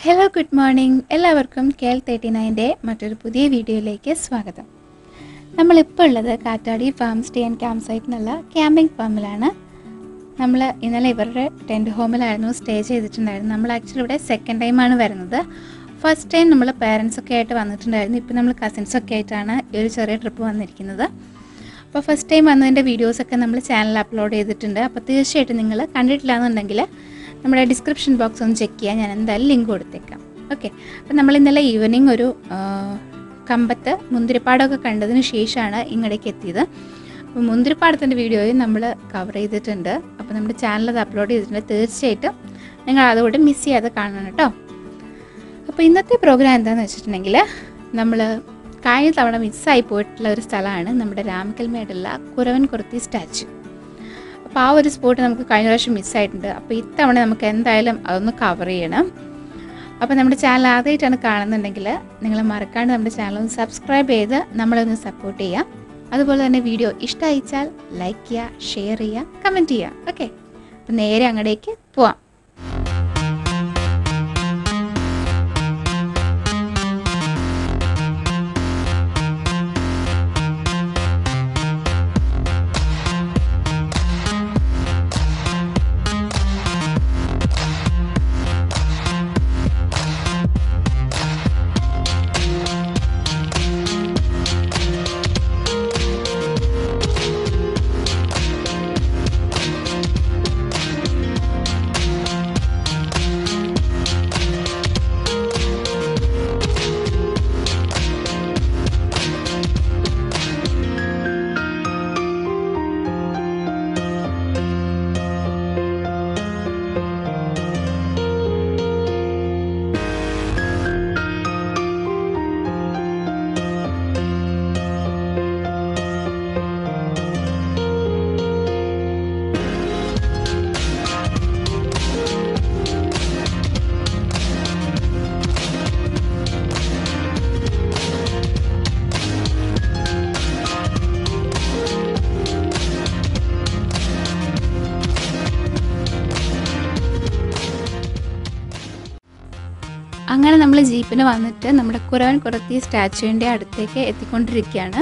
Hello, good morning. എല്ലാവർക്കും KL39 മറ്റൊരു പുതിയ വീഡിയോയിലേക്ക് സ്വാഗതം. നമ്മളിപ്പോൾ ഉള്ളത് കാറ്റാടി ഫാം സ്റ്റേ ആൻഡ് ക്യാമ്പ് സൈറ്റിനുള്ള ക്യാമ്പിംഗ് ഫാമിലാണ്. നമ്മൾ ഇന്നലെ ഇവരുടെ ടെൻറ്റ് ഹോമിലായിരുന്നു സ്റ്റേ ചെയ്തിട്ടുണ്ടായിരുന്നു. നമ്മൾ ആക്ച്വലി ഇവിടെ സെക്കൻഡ് ടൈമാണ് വരുന്നത്. ഫസ്റ്റ് ടൈം നമ്മൾ പേരൻസൊക്കെ ആയിട്ട് വന്നിട്ടുണ്ടായിരുന്നു. ഇപ്പോൾ നമ്മൾ കസിൻസൊക്കെ ആയിട്ടാണ് ഈ ഒരു ചെറിയ ട്രിപ്പ് വന്നിരിക്കുന്നത്. അപ്പോൾ ഫസ്റ്റ് ടൈം വന്നതിൻ്റെ വീഡിയോസൊക്കെ നമ്മൾ ചാനലിൽ അപ്ലോഡ് ചെയ്തിട്ടുണ്ട്. അപ്പോൾ തീർച്ചയായിട്ടും നിങ്ങൾ കണ്ടിട്ടില്ല എന്നുണ്ടെങ്കിൽ നമ്മുടെ ഡിസ്ക്രിപ്ഷൻ ബോക്സ് ഒന്ന് ചെക്ക് ചെയ്യാൻ ഞാൻ എന്തായാലും ലിങ്ക് കൊടുത്തേക്കാം. ഓക്കെ, അപ്പോൾ നമ്മൾ ഇന്നലെ ഈവനിങ് ഒരു കമ്പത്ത് മുന്തിരിപ്പാടമൊക്കെ കണ്ടതിന് ശേഷമാണ് ഇങ്ങടേക്ക് എത്തിയത്. അപ്പോൾ മുന്തിരിപ്പാടത്തിൻ്റെ വീഡിയോയും നമ്മൾ കവർ ചെയ്തിട്ടുണ്ട്. അപ്പോൾ നമ്മുടെ ചാനൽ അത് അപ്ലോഡ് ചെയ്തിട്ടുണ്ട്. തീർച്ചയായിട്ടും നിങ്ങൾ അതുകൊണ്ട് മിസ് ചെയ്യാതെ കാണണം കേട്ടോ. അപ്പോൾ ഇന്നത്തെ പ്രോഗ്രാം എന്താണെന്ന് വെച്ചിട്ടുണ്ടെങ്കിൽ നമ്മൾ കഴിഞ്ഞ തവണ മിസ്സായി പോയിട്ടുള്ള ഒരു സ്ഥലമാണ് നമ്മുടെ രാമക്കൽമേടുള്ള കുരവൻ കുരത്തി സ്റ്റാച്യു. അപ്പോൾ ആ ഒരു സ്പോട്ട് നമുക്ക് കഴിഞ്ഞ പ്രാവശ്യം മിസ്സായിട്ടുണ്ട്. അപ്പോൾ ഇത്തവണ നമുക്ക് എന്തായാലും അതൊന്ന് കവർ ചെയ്യണം. അപ്പോൾ നമ്മുടെ ചാനൽ ആദ്യമായിട്ടാണ് കാണുന്നുണ്ടെങ്കിൽ നിങ്ങൾ മറക്കാണ്ട് നമ്മുടെ ചാനൽ ഒന്ന് സബ്സ്ക്രൈബ് ചെയ്ത് നമ്മളൊന്ന് സപ്പോർട്ട് ചെയ്യുക. അതുപോലെ തന്നെ വീഡിയോ ഇഷ്ടമായിച്ചാൽ ലൈക്ക് ചെയ്യുക, ഷെയർ ചെയ്യുക, കമൻറ്റ് ചെയ്യുക. ഓക്കെ, അപ്പോൾ നേരെ അങ്ങടേക്ക് പോവാം. അങ്ങനെ നമ്മൾ ജീപ്പിന് വന്നിട്ട് നമ്മുടെ കുരവൻ കുരത്തി സ്റ്റാച്യുവിൻ്റെ അടുത്തേക്ക് എത്തിക്കൊണ്ടിരിക്കുകയാണ്.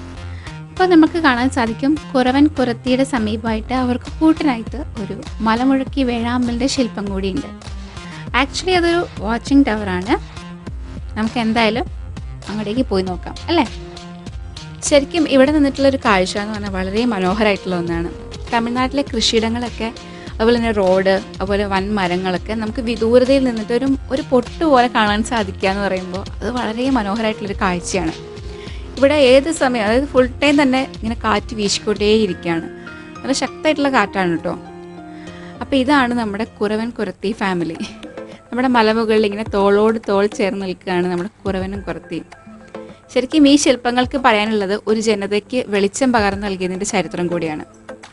അപ്പോൾ നമുക്ക് കാണാൻ സാധിക്കും കുരവൻ കുരത്തിയുടെ സമീപമായിട്ട് അവർക്ക് കൂട്ടിനായിട്ട് ഒരു മലമുഴക്കി വേഴാമ്പലിൻ്റെ ശില്പം കൂടിയുണ്ട്. ആക്ച്വലി അതൊരു വാച്ചിങ് ടവറാണ്. നമുക്ക് എന്തായാലും അങ്ങോട്ടേക്ക് പോയി നോക്കാം അല്ലേ. ശരിക്കും ഇവിടെ നിന്നിട്ടുള്ളൊരു കാഴ്ച എന്ന് പറഞ്ഞാൽ വളരെ മനോഹരമായിട്ടുള്ള ഒന്നാണ്. തമിഴ്നാട്ടിലെ കൃഷിയിടങ്ങളൊക്കെ, അതുപോലെ തന്നെ റോഡ്, അതുപോലെ വൻ മരങ്ങളൊക്കെ നമുക്ക് വിദൂരതയിൽ നിന്നിട്ട് ഒരു പൊട്ട് പോലെ കാണാൻ സാധിക്കുക എന്ന് പറയുമ്പോൾ അത് വളരെ മനോഹരമായിട്ടുള്ളൊരു കാഴ്ചയാണ്. ഇവിടെ ഏത് സമയം, അതായത് ഫുൾ ടൈം തന്നെ ഇങ്ങനെ കാറ്റ് വീശിക്കൊണ്ടേയിരിക്കുകയാണ്. നല്ല ശക്തമായിട്ടുള്ള കാറ്റാണ് കേട്ടോ. അപ്പോൾ ഇതാണ് നമ്മുടെ കുരവൻ കുരത്തി ഫാമിലി. നമ്മുടെ മലമുകളിൽ ഇങ്ങനെ തോളോട് തോൾ ചേർന്ന് നിൽക്കുകയാണ് നമ്മുടെ കുരവനും കുരത്തിയും. ശരിക്കും ഈ ശില്പങ്ങൾക്ക് പറയാനുള്ളത് ഒരു ജനതയ്ക്ക് വെളിച്ചം പകർന്നു നൽകിയതിൻ്റെ ചരിത്രം കൂടിയാണ്.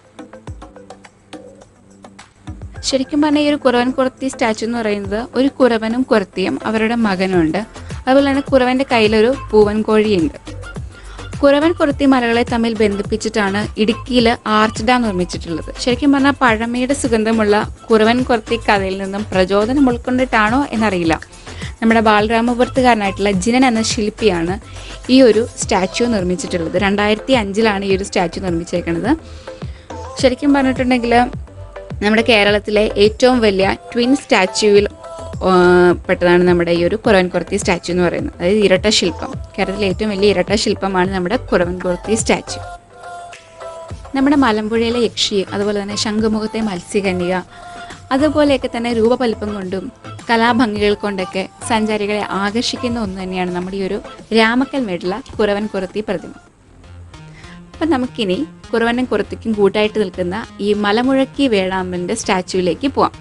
ശരിക്കും പറഞ്ഞാൽ ഈ ഒരു കുരവൻ കുരത്തി സ്റ്റാച്യു എന്ന് പറയുന്നത് ഒരു കുരവനും കുരത്തിയും അവരുടെ മകനുണ്ട്. അതുപോലെ തന്നെ കുരവൻ്റെ കയ്യിലൊരു പൂവൻ കോഴിയുണ്ട്. കുരവൻ കുരത്തി മലകളെ തമ്മിൽ ബന്ധിപ്പിച്ചിട്ടാണ് ഇടുക്കിയിൽ ആർച്ച് ഡാം നിർമ്മിച്ചിട്ടുള്ളത്. ശരിക്കും പറഞ്ഞാൽ പഴമയുടെ സുഗന്ധമുള്ള കുരവൻ കുരത്തി കഥയിൽ നിന്നും പ്രചോദനം ഉൾക്കൊണ്ടിട്ടാണോ എന്നറിയില്ല. നമ്മുടെ ബാലരാമപുരത്തുകാരനായിട്ടുള്ള ജിനൻ എന്ന ശില്പിയാണ് ഈ ഒരു സ്റ്റാച്യു നിർമ്മിച്ചിട്ടുള്ളത്. 2005 ഈ ഒരു സ്റ്റാച്യു നിർമ്മിച്ചേക്കുന്നത്. ശരിക്കും പറഞ്ഞിട്ടുണ്ടെങ്കിൽ നമ്മുടെ കേരളത്തിലെ ഏറ്റവും വലിയ ട്വിൻ സ്റ്റാച്യുവിൽ പെട്ടതാണ് നമ്മുടെ ഈ ഒരു കുരവൻ കുരത്തി സ്റ്റാച്യു എന്ന് പറയുന്നത്. അതായത് ഇരട്ട ശില്പം. കേരളത്തിലെ ഏറ്റവും വലിയ ഇരട്ട ശില്പമാണ് നമ്മുടെ കുരവൻ കുരത്തി സ്റ്റാച്യു. നമ്മുടെ മലമ്പുഴയിലെ യക്ഷി, അതുപോലെ തന്നെ ശംഖുമുഖത്തെ മത്സ്യകന്യക, അതുപോലെയൊക്കെ തന്നെ രൂപപൽപ്പം കൊണ്ടും കലാഭംഗികൾ കൊണ്ടൊക്കെ സഞ്ചാരികളെ ആകർഷിക്കുന്ന ഒന്ന് തന്നെയാണ് നമ്മുടെ ഈ ഒരു രാമക്കൽമേടുള്ള കുരവൻ കുരത്തി പ്രതിമ. അപ്പം നമുക്കിനി കുരവനും കുരത്തിക്കും കൂട്ടായിട്ട് നിൽക്കുന്ന ഈ മലമുഴക്കി വേഴാമ്പലിൻ്റെ സ്റ്റാച്യുവിലേക്ക് പോവാം.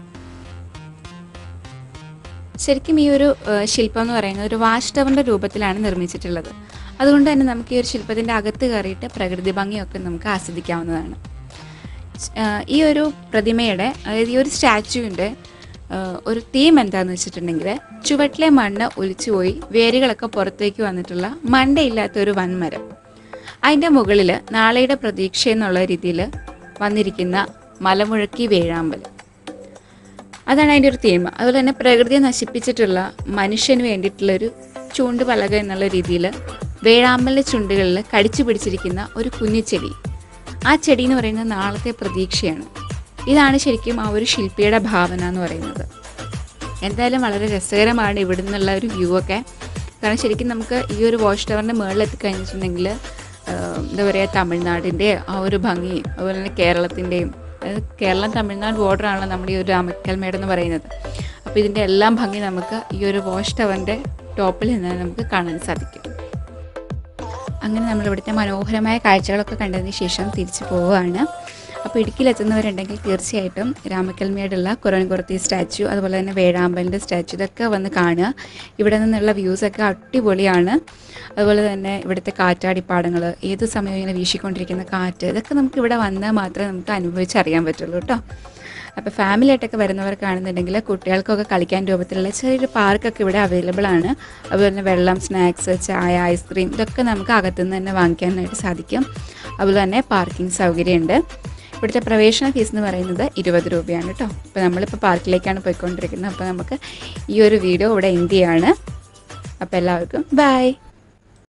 ശരിക്കും ഈ ഒരു ശില്പം എന്ന് പറയുന്നത് ഒരു വാച്ച് ടവറിൻ്റെ രൂപത്തിലാണ് നിർമ്മിച്ചിട്ടുള്ളത്. അതുകൊണ്ട് തന്നെ നമുക്ക് ഈ ഒരു ശില്പത്തിൻ്റെ അകത്ത് കയറിയിട്ട് പ്രകൃതി ഭംഗിയൊക്കെ നമുക്ക് ആസ്വദിക്കാവുന്നതാണ്. ഈ ഒരു പ്രതിമയുടെ, അതായത് ഈ ഒരു സ്റ്റാച്യുവിൻ്റെ ഒരു തീം എന്താണെന്ന് വെച്ചിട്ടുണ്ടെങ്കിൽ ചുവട്ടിലെ മണ്ണ് ഒലിച്ചുപോയി വേരുകളൊക്കെ പുറത്തേക്ക് വന്നിട്ടുള്ള മണ്ടയില്ലാത്തൊരു വൻമരം. അതിൻ്റെ മുകളിൽ നാളെയുടെ പ്രതീക്ഷ എന്നുള്ള രീതിയിൽ വന്നിരിക്കുന്ന മലമുഴക്കി വേഴാമ്പൽ. അതാണ് അതിൻ്റെ ഒരു തീം. അതുപോലെ തന്നെ പ്രകൃതിയെ നശിപ്പിച്ചിട്ടുള്ള മനുഷ്യന് വേണ്ടിയിട്ടുള്ളൊരു ചൂണ്ട് പലക എന്നുള്ള രീതിയിൽ വേഴാമ്പലിൻ്റെ ചുണ്ടുകളിൽ കടിച്ചു പിടിച്ചിരിക്കുന്ന ഒരു കുഞ്ഞു ചെടി. ആ ചെടി എന്ന് പറയുന്നത് നാളത്തെ പ്രതീക്ഷയാണ്. ഇതാണ് ശരിക്കും ആ ഒരു ശില്പിയുടെ ഭാവന എന്ന് പറയുന്നത്. എന്തായാലും വളരെ രസകരമാണ് ഇവിടെ നിന്നുള്ള ഒരു വ്യൂ ഒക്കെ. കാരണം ശരിക്കും നമുക്ക് ഈ ഒരു വാച്ച് ടവറിൻ്റെ മുകളിൽ എത്തിക്കഴിഞ്ഞിട്ടുണ്ടെങ്കിൽ എന്താ പറയുക, തമിഴ്നാടിൻ്റെ ആ ഒരു ഭംഗിയും അതുപോലെ തന്നെ കേരളത്തിൻ്റെയും, അതായത് കേരളം തമിഴ്നാട് ബോർഡറാണല്ലോ നമ്മുടെ ഈ ഒരു രാമക്കൽമേട് എന്ന് പറയുന്നത്. അപ്പോൾ ഇതിൻ്റെ എല്ലാം ഭംഗി നമുക്ക് ഈ ഒരു വാച്ച് ടവറിൻ്റെ ടോപ്പിൽ നിന്ന് നമുക്ക് കാണാൻ സാധിക്കും. അങ്ങനെ നമ്മളിവിടുത്തെ മനോഹരമായ കാഴ്ചകളൊക്കെ കണ്ടതിന് ശേഷം തിരിച്ചു പോവുകയാണ്. അപ്പോൾ ഇടുക്കിയിലെത്തുന്നവരുണ്ടെങ്കിൽ തീർച്ചയായിട്ടും രാമക്കൽമേടുള്ള കുറാത്തി സ്റ്റാച്ചു, അതുപോലെ തന്നെ വേഴാമ്പലിൻ്റെ സ്റ്റാച്ചു, ഇതൊക്കെ വന്ന് കാണുക. ഇവിടെ നിന്നുള്ള വ്യൂസൊക്കെ അടിപൊളിയാണ്. അതുപോലെ തന്നെ ഇവിടുത്തെ കാറ്റാടിപ്പാടങ്ങൾ, ഏത് സമയവും ഇങ്ങനെ വീശിക്കൊണ്ടിരിക്കുന്ന കാറ്റ്, ഇതൊക്കെ നമുക്ക് ഇവിടെ വന്നാൽ മാത്രമേ നമുക്ക് അനുഭവിച്ചറിയാൻ പറ്റുള്ളൂ കേട്ടോ. അപ്പോൾ ഫാമിലി ആയിട്ടൊക്കെ വരുന്നവർക്കാണെന്നുണ്ടെങ്കിൽ കുട്ടികൾക്കൊക്കെ കളിക്കാൻ രൂപത്തിലുള്ള ചെറിയൊരു പാർക്കൊക്കെ ഇവിടെ അവൈലബിൾ ആണ്. അതുപോലെ തന്നെ വെള്ളം, സ്നാക്സ്, ചായ, ഐസ്ക്രീം ഇതൊക്കെ നമുക്ക് അകത്തുനിന്ന് തന്നെ വാങ്ങിക്കാനായിട്ട് സാധിക്കും. അതുപോലെ തന്നെ പാർക്കിംഗ് സൗകര്യമുണ്ട്. ഇവിടുത്തെ പ്രവേശന ഫീസ് എന്ന് പറയുന്നത് 20 രൂപയാണ് കേട്ടോ. അപ്പോൾ നമ്മളിപ്പോൾ പാർക്കിലേക്കാണ് പോയിക്കൊണ്ടിരിക്കുന്നത്. അപ്പോൾ നമുക്ക് ഈ ഒരു വീഡിയോ ഇവിടെ എൻഡ് ചെയ്യാണ്. അപ്പോൾ എല്ലാവർക്കും ബൈ.